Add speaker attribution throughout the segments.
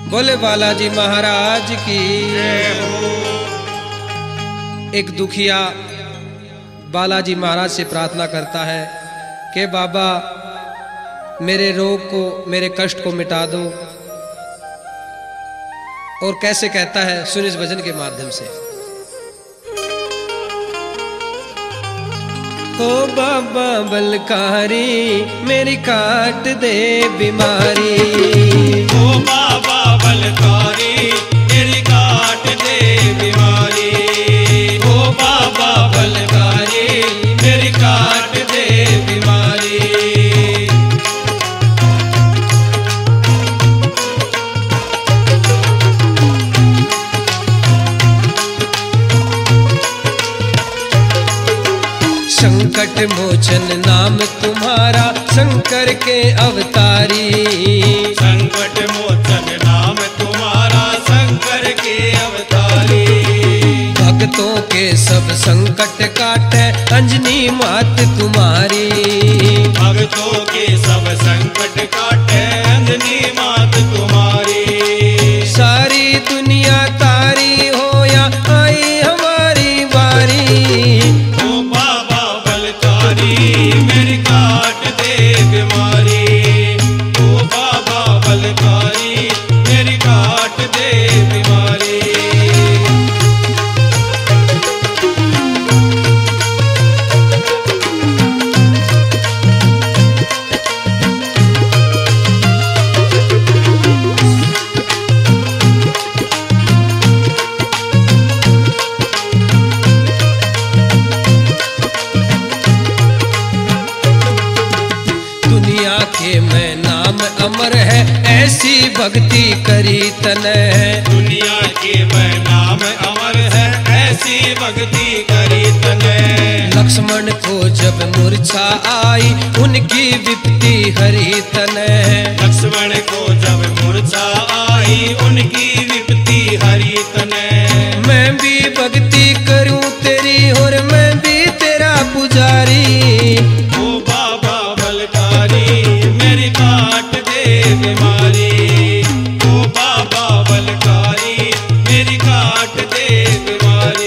Speaker 1: बोले बालाजी महाराज की। एक दुखिया बालाजी महाराज से प्रार्थना करता है कि बाबा मेरे रोग को, मेरे कष्ट को मिटा दो। और कैसे कहता है, सुन इस भजन के माध्यम से। ओ बाबा बलकारी मेरी काट दे बीमारी।
Speaker 2: ओ बाबा बलकारी मेरी काट दे बीमारी। ओ बाबा बलकारी मेरी काट दे बीमारी।
Speaker 1: संकट मोचन नाम तुम्हारा शंकर के अवतारी।
Speaker 2: संकट मोचन नाम तुम्हारा शंकर के अवतारी।
Speaker 1: भक्तों के सब संकट काटे अंजनी मात तुम्हारी।
Speaker 2: भक्तों के सब संकट काटे अंजनी मात तुम्हारी।
Speaker 1: सारी दुनिया तारी हो या आई हमारी बारी।
Speaker 2: मेरी काट दे बीमारी। ओ बाबा बलकारी मेरी काट दे बीमारी।
Speaker 1: मैं नाम अमर है ऐसी भक्ति करी तने।
Speaker 2: दुनिया के मैं नाम अमर है ऐसी भक्ति करी तने।
Speaker 1: लक्ष्मण को जब मूर्छा आई उनकी विपत्ति हरी तने।
Speaker 2: लक्ष्मण को जब मूर्छा आई उनकी विपत्ति हरी तने।
Speaker 1: मैं भी भक्ति करूं तेरी और मैं भी तेरा पुजारी।
Speaker 2: ओ बाबा बलकारी मेरी काट दे बीमारी। ओ बाबा बलकारी मेरी काट दे बीमारी।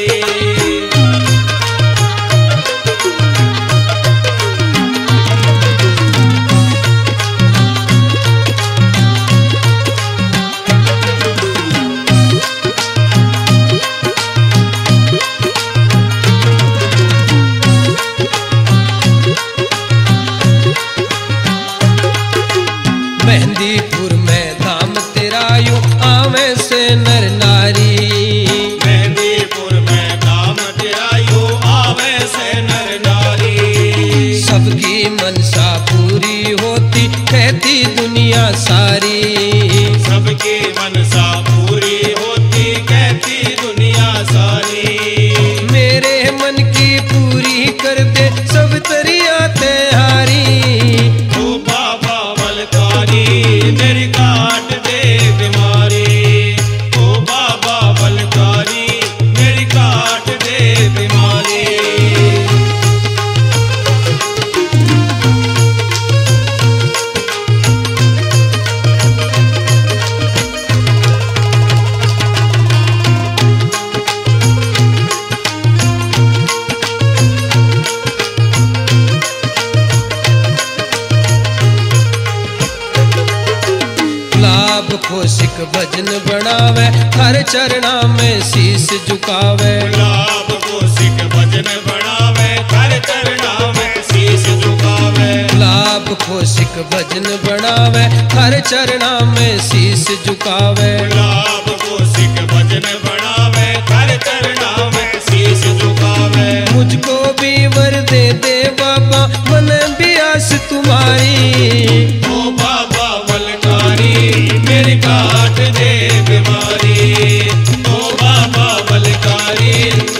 Speaker 1: मेहंदीपुर में धाम तेरा यूं आवे से नर नारी।
Speaker 2: मेहंदीपुर में धाम तेरा यूं आवे से नर नारी।
Speaker 1: सबकी मनसा पूरी होती कहती दुनिया सारी।
Speaker 2: सबकी मनसा पूरी होती कहती दुनिया सारी।
Speaker 1: मेरे मन की पूरी कर दे सब तरिया तेहारी।
Speaker 2: मेरी काट दे बीमारी। ओ बाबा बलकारी मेरी काट दे बीमारी। कोशिक भजन बनावे हर चरणा में शीश झुकावे।
Speaker 1: गुलाब कोशिक भजन बनावे हर चरणा में शीश झुकावे। गुलाब कोशिक भजन बनावे हर चरणा में शीश झुकावे। गुलाब कोशिक भजन बनावे हर चरणा में शीश झुकावे। मुझको भी वर दे दे बाबा मन भी आस तुम्हारी। ओ बाबा बलकारी मेरी काट दे बीमारी। ओ बाबा बलकारी